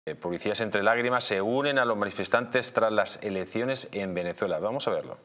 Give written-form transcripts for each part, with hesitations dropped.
Policías entre lágrimas se unen a los manifestantes tras las elecciones en Venezuela. Vamos a verlo.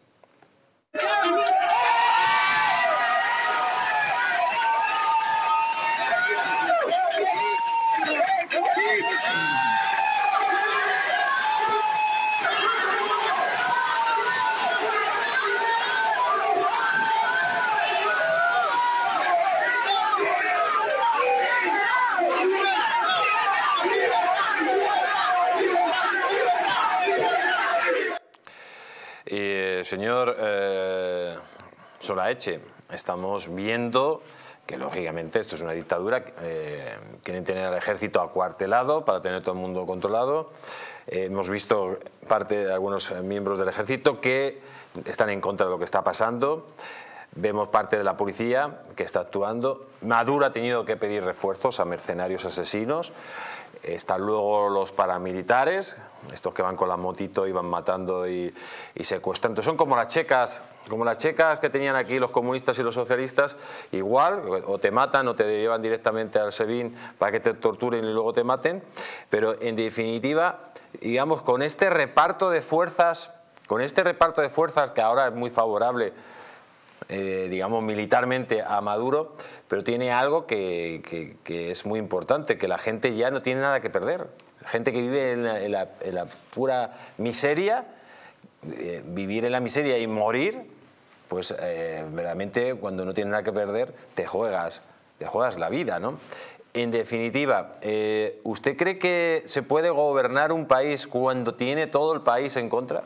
Señor Solaeche, estamos viendo que lógicamente esto es una dictadura, quieren tener al ejército acuartelado para tener todo el mundo controlado. Hemos visto parte de algunos miembros del ejército que están en contra de lo que está pasando. Vemos parte de la policía que está actuando. Maduro ha tenido que pedir refuerzos a mercenarios asesinos. Están luego los paramilitares, estos que van con la motito y van matando y secuestran. Entonces son como las checas que tenían aquí los comunistas y los socialistas, igual, o te matan o te llevan directamente al SEBIN para que te torturen y luego te maten. Pero en definitiva, digamos, con este reparto de fuerzas que ahora es muy favorable, digamos, militarmente a Maduro, pero tiene algo que es muy importante, que la gente ya no tiene nada que perder. La gente que vive en la pura miseria, vivir en la miseria y morir, pues verdaderamente cuando no tienes nada que perder te juegas la vida, ¿no? En definitiva, ¿usted cree que se puede gobernar un país cuando tiene todo el país en contra?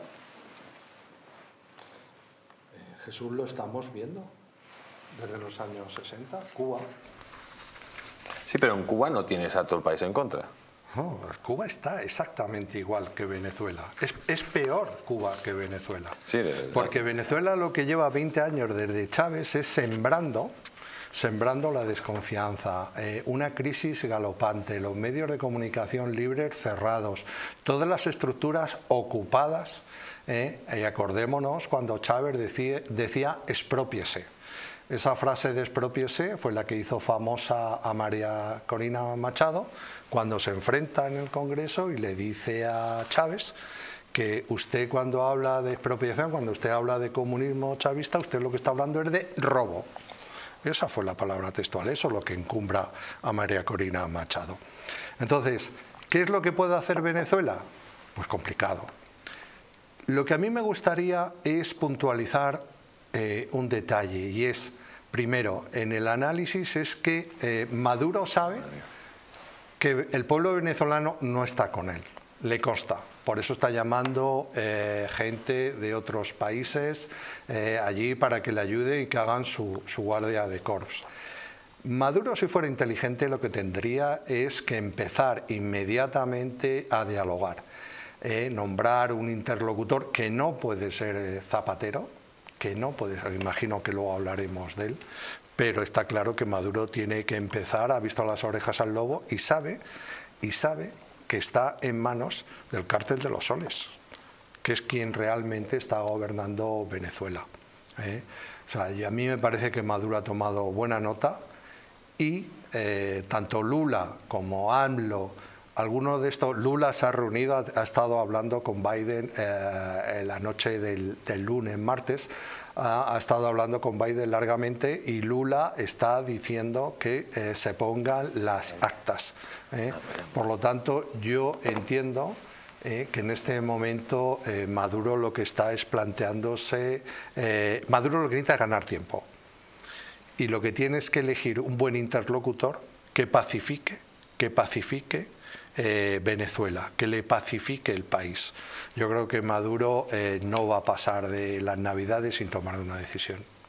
Jesús, lo estamos viendo desde los años 60, Cuba. Sí, pero en Cuba no tienes a todo el país en contra. No, Cuba está exactamente igual que Venezuela. Es peor Cuba que Venezuela. Sí, porque Venezuela lo que lleva 20 años desde Chávez es sembrando la desconfianza, una crisis galopante, los medios de comunicación libres cerrados, todas las estructuras ocupadas. Y acordémonos cuando Chávez decía exprópiese. Esa frase de exprópiese fue la que hizo famosa a María Corina Machado cuando se enfrenta en el Congreso y le dice a Chávez que usted cuando habla de expropiación, cuando usted habla de comunismo chavista, usted lo que está hablando es de robo. Esa fue la palabra textual, eso es lo que encumbra a María Corina Machado. Entonces, ¿qué es lo que puede hacer Venezuela? Pues complicado. Lo que a mí me gustaría es puntualizar un detalle, y es, primero, en el análisis es que Maduro sabe que el pueblo venezolano no está con él, le consta. Por eso está llamando gente de otros países allí para que le ayude y que hagan su guardia de corps. Maduro, si fuera inteligente, lo que tendría es que empezar inmediatamente a dialogar. Nombrar un interlocutor que no puede ser Zapatero, que no puede ser, imagino que luego hablaremos de él, pero está claro que Maduro tiene que empezar, ha visto las orejas al lobo y sabe que está en manos del cártel de los soles, que es quien realmente está gobernando Venezuela. O sea, y a mí me parece que Maduro ha tomado buena nota y tanto Lula como AMLO, algunos de estos, Lula se ha reunido, ha estado hablando con Biden en la noche del lunes, martes, ha estado hablando con Biden largamente y Lula está diciendo que se pongan las actas. Por lo tanto, yo entiendo que en este momento Maduro lo que está es planteándose, Maduro lo que necesita es ganar tiempo y lo que tiene es que elegir un buen interlocutor que pacifique Venezuela, que le pacifique el país. Yo creo que Maduro no va a pasar de las Navidades sin tomar una decisión.